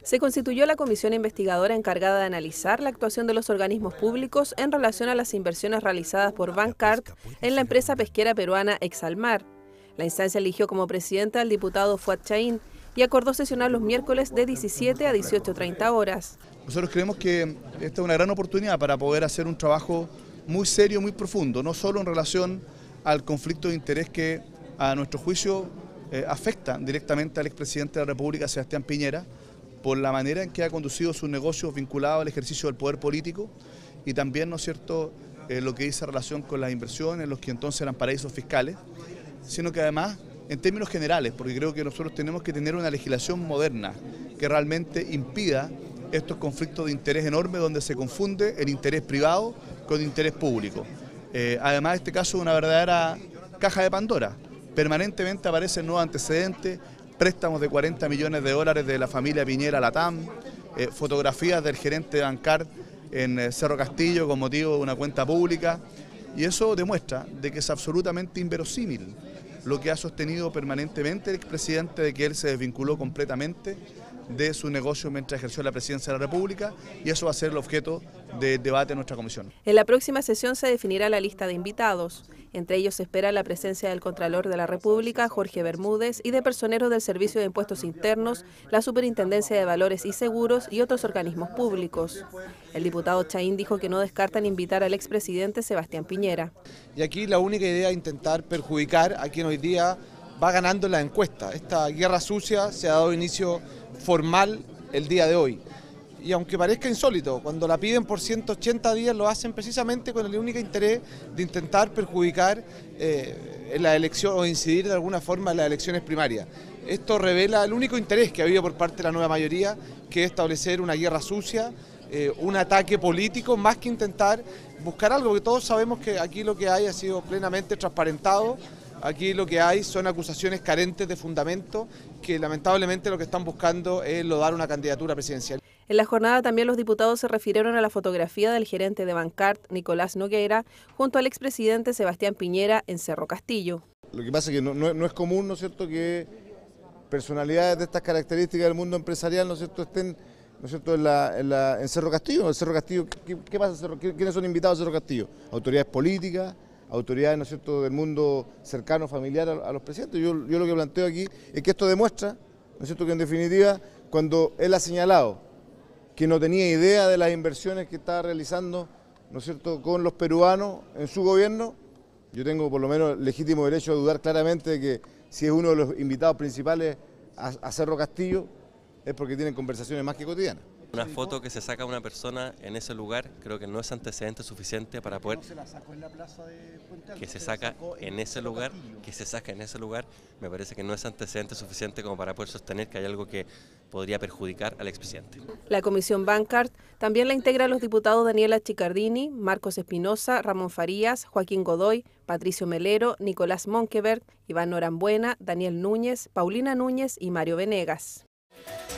Se constituyó la comisión investigadora encargada de analizar la actuación de los organismos públicos en relación a las inversiones realizadas por Bancart en la empresa pesquera peruana Exalmar. La instancia eligió como presidente al diputado Fuad Chahín y acordó sesionar los miércoles de 17 a 18:30 horas. Nosotros creemos que esta es una gran oportunidad para poder hacer un trabajo muy serio, muy profundo, no solo en relación al conflicto de interés que a nuestro juicio afecta directamente al expresidente de la República, Sebastián Piñera, por la manera en que ha conducido sus negocios vinculados al ejercicio del poder político y también, ¿no es cierto?, lo que dice relación con las inversiones, los que entonces eran paraísos fiscales, sino que además, en términos generales, porque creo que nosotros tenemos que tener una legislación moderna que realmente impida estos conflictos de interés enormes donde se confunde el interés privado con el interés público. Además, este caso es una verdadera caja de Pandora. Permanentemente aparecen nuevos antecedentes, préstamos de 40 millones de dólares de la familia Piñera a la TAM, fotografías del gerente de Bancart en Cerro Castillo con motivo de una cuenta pública, y eso demuestra de que es absolutamente inverosímil lo que ha sostenido permanentemente el expresidente de que él se desvinculó completamente de su negocio mientras ejerció la presidencia de la República, y eso va a ser el objeto de debate en nuestra comisión. En la próxima sesión se definirá la lista de invitados. Entre ellos se espera la presencia del Contralor de la República, Jorge Bermúdez, y de personeros del Servicio de Impuestos Internos, la Superintendencia de Valores y Seguros y otros organismos públicos. El diputado Chahín dijo que no descartan invitar al expresidente Sebastián Piñera. Y aquí la única idea es intentar perjudicar a quien hoy día va ganando la encuesta. Esta guerra sucia se ha dado inicio formal el día de hoy. Y aunque parezca insólito, cuando la piden por 180 días lo hacen precisamente con el único interés de intentar perjudicar en la elección o incidir de alguna forma en las elecciones primarias. Esto revela el único interés que ha habido por parte de la nueva mayoría, que es establecer una guerra sucia, un ataque político, más que intentar buscar algo, porque todos sabemos que aquí lo que hay ha sido plenamente transparentado. Aquí lo que hay son acusaciones carentes de fundamento que lamentablemente lo que están buscando es lodar una candidatura presidencial. En la jornada también los diputados se refirieron a la fotografía del gerente de Bancart, Nicolás Nogueira, junto al expresidente Sebastián Piñera en Cerro Castillo. Lo que pasa es que no es común, ¿no es cierto?, que personalidades de estas características del mundo empresarial, ¿no es cierto?, estén, ¿no es cierto?, en Cerro Castillo. ¿En Cerro Castillo qué pasa? ¿Quiénes son invitados a Cerro Castillo? Autoridades políticas, autoridades, ¿no es cierto?, del mundo cercano, familiar a los presidentes. Yo lo que planteo aquí es que esto demuestra, ¿no es cierto?, que en definitiva, cuando él ha señalado que no tenía idea de las inversiones que estaba realizando, ¿no es cierto?, con los peruanos en su gobierno, yo tengo por lo menos legítimo derecho a dudar claramente de que si es uno de los invitados principales a Cerro Castillo es porque tienen conversaciones más que cotidianas. Una foto que se saca una persona en ese lugar creo que no es antecedente suficiente para poder... Que se saca en ese lugar, me parece que no es antecedente suficiente como para poder sostener que hay algo que podría perjudicar al expresidente. La comisión Bancart también la integra los diputados Daniela Chicardini, Marcos Espinosa, Ramón Farías, Joaquín Godoy, Patricio Melero, Nicolás Monkeberg, Iván Norambuena, Daniel Núñez, Paulina Núñez y Mario Venegas.